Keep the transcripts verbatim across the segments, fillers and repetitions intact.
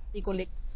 को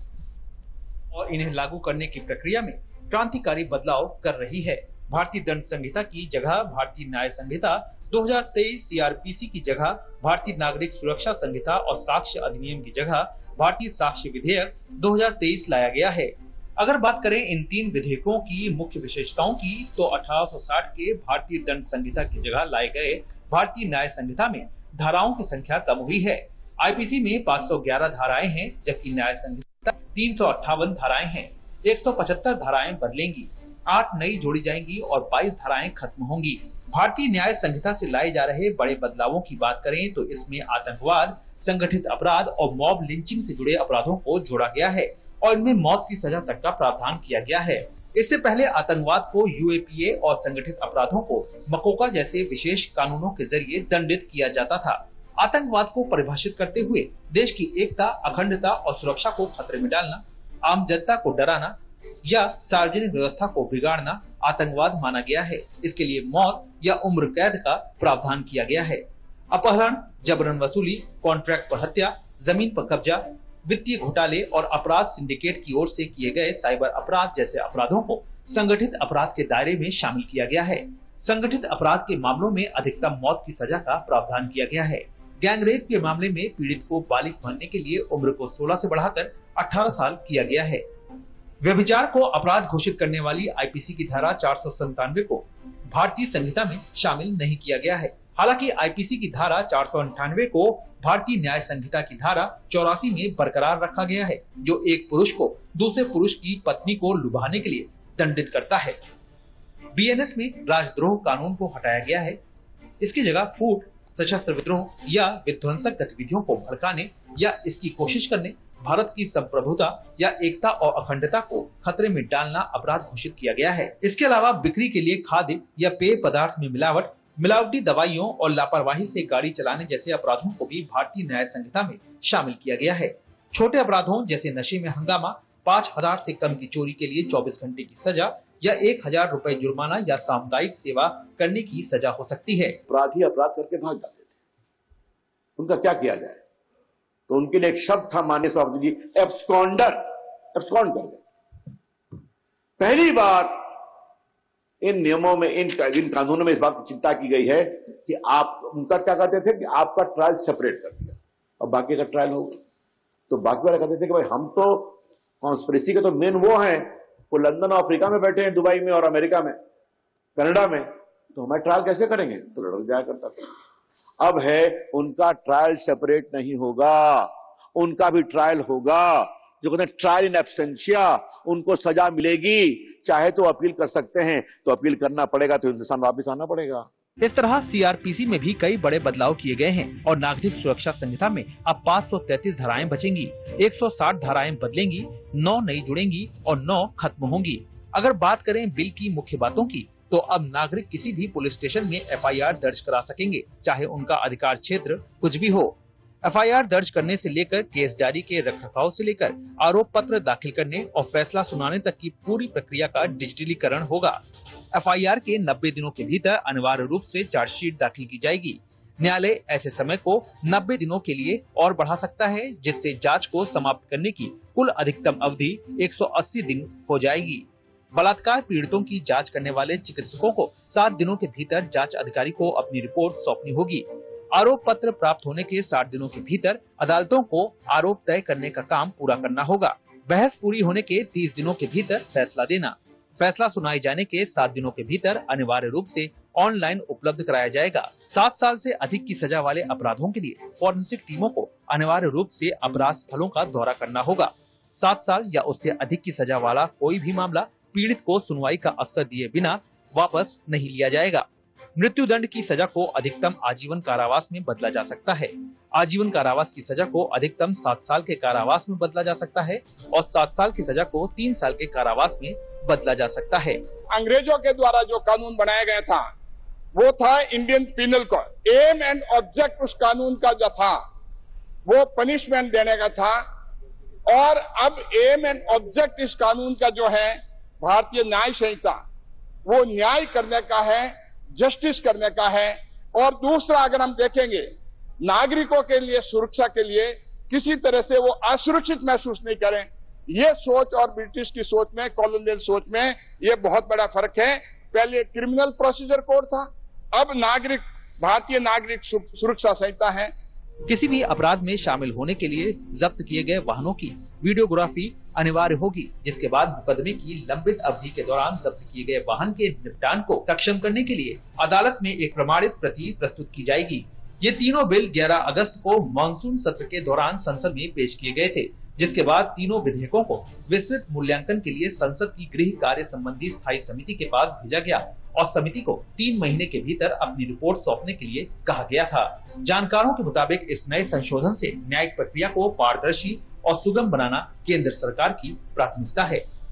लेकर और इन्हें लागू करने की प्रक्रिया में क्रांतिकारी बदलाव कर रही है। भारतीय दंड संहिता की जगह भारतीय न्याय संहिता, दो हज़ार तेईस सीआरपीसी की जगह भारतीय नागरिक सुरक्षा संहिता और साक्ष्य अधिनियम की जगह भारतीय साक्ष्य विधेयक दो हज़ार तेईस लाया गया है। अगर बात करें इन तीन विधेयकों की मुख्य विशेषताओं की, तो अठारह सौ साठ के भारतीय दंड संहिता की जगह लाए गए भारतीय न्याय संहिता में धाराओं की संख्या कम हुई है। आईपीसी में पाँच सौ ग्यारह धाराएं हैं, जबकि न्याय संहिता तीन सौ अट्ठावन धाराएं हैं। एक सौ पचहत्तर धाराएं बदलेंगी, आठ नई जोड़ी जाएंगी और बाईस धाराएं खत्म होंगी। भारतीय न्याय संहिता से लाए जा रहे बड़े बदलावों की बात करें तो इसमें आतंकवाद, संगठित अपराध और मॉब लिंचिंग से जुड़े अपराधों को जोड़ा गया है और इनमें मौत की सजा तक का प्रावधान किया गया है। इससे पहले आतंकवाद को यूएपीए और संगठित अपराधों को मकोका जैसे विशेष कानूनों के जरिए दंडित किया जाता था। आतंकवाद को परिभाषित करते हुए देश की एकता, अखंडता और सुरक्षा को खतरे में डालना, आम जनता को डराना या सार्वजनिक व्यवस्था को बिगाड़ना आतंकवाद माना गया है। इसके लिए मौत या उम्र कैद का प्रावधान किया गया है। अपहरण, जबरन वसूली, कॉन्ट्रैक्ट पर हत्या, जमीन पर कब्जा, वित्तीय घोटाले और अपराध सिंडिकेट की ओर से किए गए साइबर अपराध जैसे अपराधों को संगठित अपराध के दायरे में शामिल किया गया है। संगठित अपराध के मामलों में अधिकतम मौत की सजा का प्रावधान किया गया है। गैंगरेप के मामले में पीड़ित को बालिग बनने के लिए उम्र को सोलह से बढ़ाकर अठारह साल किया गया है। व्यभिचार को अपराध घोषित करने वाली आईपीसी की धारा चार सौ संतानवे को भारतीय संहिता में शामिल नहीं किया गया है। हालांकि आईपीसी की धारा चार सौ अंठानवे को भारतीय न्याय संहिता की धारा चौरासी में बरकरार रखा गया है, जो एक पुरुष को दूसरे पुरुष की पत्नी को लुभाने के लिए दंडित करता है। बीएनएस में राजद्रोह कानून को हटाया गया है। इसकी जगह फूट, सशस्त्र विद्रोह या विध्वंसक गतिविधियों को भड़काने या इसकी कोशिश करने, भारत की संप्रभुता या एकता और अखंडता को खतरे में डालना अपराध घोषित किया गया है। इसके अलावा बिक्री के लिए खाद्य या पेय पदार्थ में मिलावट, मिलावटी दवाइयों और लापरवाही से गाड़ी चलाने जैसे अपराधों को भी भारतीय न्याय संहिता में शामिल किया गया है। छोटे अपराधों जैसे नशे में हंगामा, पाँच हजार से कम की चोरी के लिए चौबीस घंटे की सजा या एक हजार रुपए जुर्माना या सामुदायिक सेवा करने की सजा हो सकती है। अपराधी अपराध करके भाग जाते थे, उनका क्या किया जाए? तो उनके लिए एक शब्द था माननीय सभापति जी, एब्सकॉन्डर, एब्सकॉन्ड कर गए। पहली बार इन नियमों में, इन इन कानूनों में इस बात की चिंता की गई है कि आप उनका क्या करते थे कि आपका ट्रायल सेपरेट कर दिया और बाकी का ट्रायल होगा। तो बाकी वाले कहते थे कि भाई हम तो कॉन्स्पिरेसी के तो मेन वो हैं, वो लंदन और अफ्रीका में बैठे हैं, दुबई में और अमेरिका में, कनाडा में, तो हमारा ट्रायल कैसे करेंगे? तो लड़क जाया करता था। अब है उनका ट्रायल सेपरेट नहीं होगा, उनका भी ट्रायल होगा, जो कहते हैं ट्रायल इन एब्सेंशिया, उनको सजा मिलेगी। चाहे तो अपील कर सकते हैं, तो अपील करना पड़ेगा, तो हिंदुस्तान वापस आना पड़ेगा। इस तरह सीआरपीसी में भी कई बड़े बदलाव किए गए हैं और नागरिक सुरक्षा संहिता में अब पाँच सौ तैंतीस धाराएं बचेंगी, एक सौ साठ धाराएं बदलेंगी, नौ नई जुड़ेंगी और नौ खत्म होंगी। अगर बात करें बिल की मुख्य बातों की, तो अब नागरिक किसी भी पुलिस स्टेशन में एफआईआर दर्ज करा सकेंगे, चाहे उनका अधिकार क्षेत्र कुछ भी हो। एफआईआर दर्ज करने से लेकर केस जारी के रखरखाव से लेकर आरोप पत्र दाखिल करने और फैसला सुनाने तक की पूरी प्रक्रिया का डिजिटलीकरण होगा। एफआईआर के नब्बे दिनों के भीतर अनिवार्य रूप से चार्जशीट दाखिल की जाएगी। न्यायालय ऐसे समय को नब्बे दिनों के लिए और बढ़ा सकता है, जिससे जांच को समाप्त करने की कुल अधिकतम अवधि एक सौ अस्सी दिन हो जाएगी। बलात्कार पीड़ितों की जांच करने वाले चिकित्सकों को सात दिनों के भीतर जांच अधिकारी को अपनी रिपोर्ट सौंपनी होगी। आरोप पत्र प्राप्त होने के साठ दिनों के भीतर अदालतों को आरोप तय करने का काम पूरा करना होगा। बहस पूरी होने के तीस दिनों के भीतर फैसला देना। फैसला सुनाए जाने के सात दिनों के भीतर अनिवार्य रूप से ऑनलाइन उपलब्ध कराया जाएगा। सात साल से अधिक की सजा वाले अपराधों के लिए फॉरेंसिक टीमों को अनिवार्य रूप से अपराध स्थलों का दौरा करना होगा। सात साल या उससे अधिक की सजा वाला कोई भी मामला पीड़ित को सुनवाई का अवसर दिए बिना वापस नहीं लिया जाएगा। मृत्यु दंड की सजा को अधिकतम आजीवन कारावास में बदला जा सकता है। आजीवन कारावास की सजा को अधिकतम सात साल के कारावास में बदला जा सकता है और सात साल की सजा को तीन साल के कारावास में बदला जा सकता है। अंग्रेजों के द्वारा जो कानून बनाया गया था वो था Indian penal code. Aim and object उस कानून का जो था वो पनिशमेंट देने का था, और अब एम एंड ऑब्जेक्ट इस कानून का जो है भारतीय न्याय संहिता, वो न्याय करने का है, जस्टिस करने का है। और दूसरा, अगर हम देखेंगे नागरिकों के लिए सुरक्षा के लिए किसी तरह से वो असुरक्षित महसूस नहीं करें। ये सोच और ब्रिटिश की सोच में, कॉलोनियल सोच में ये बहुत बड़ा फर्क है। पहले क्रिमिनल प्रोसीजर कोड था, अब नागरिक भारतीय नागरिक सुरक्षा संहिता है। किसी भी अपराध में शामिल होने के लिए जब्त किए गए वाहनों की वीडियोग्राफी अनिवार्य होगी, जिसके बाद मुकदमे की लंबित अवधि के दौरान जब्त किए गए वाहन के निपटान को सक्षम करने के लिए अदालत में एक प्रमाणित प्रति प्रस्तुत की जाएगी। ये तीनों बिल ग्यारह अगस्त को मानसून सत्र के दौरान संसद में पेश किए गए थे, जिसके बाद तीनों विधेयकों को विस्तृत मूल्यांकन के लिए संसद की गृह कार्य संबंधी स्थायी समिति के पास भेजा गया और समिति को तीन महीने के भीतर अपनी रिपोर्ट सौंपने के लिए कहा गया था। जानकारों के मुताबिक इस नए संशोधन से न्यायिक प्रक्रिया को पारदर्शी और सुगम बनाना केंद्र सरकार की प्राथमिकता है।